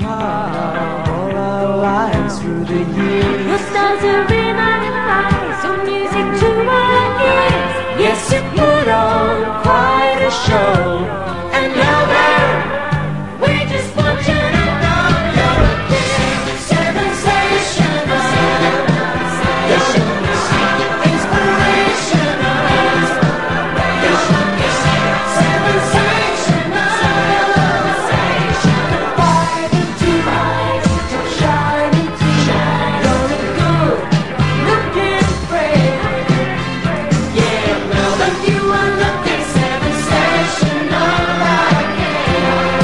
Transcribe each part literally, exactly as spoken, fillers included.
of all our lives through the years. The stars are in our eyes, so music to our ears. Yes, you put on quite a show. And now that we just want you to know you're a king, sensational. Yes, you're inspirational. Yes, you're sensational. Five and two, so shining too. You're a good looking friend. Yeah, well, but you are looking sensational again.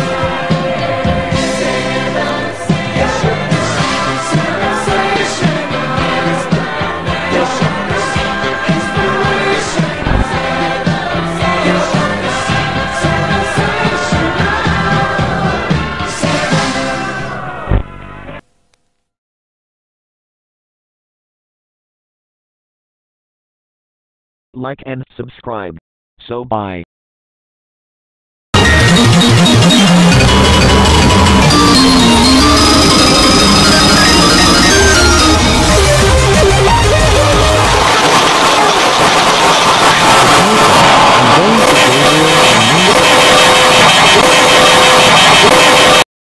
Yes, you're sensational. Yes, you're inspirational. Yes, you're sensational. Like and subscribe. So bye.